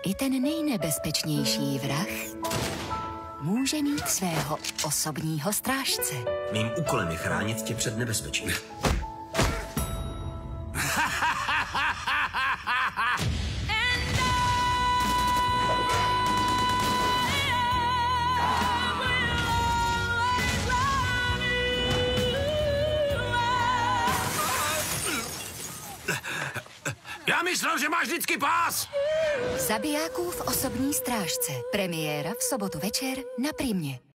I ten nejnebezpečnější vrah může mít svého osobního strážce. Mým úkolem je chránit tě před nebezpečím. Já myslel, že máš vždycky pás! Zabijákův osobní strážce. Premiéra v sobotu večer na Primě.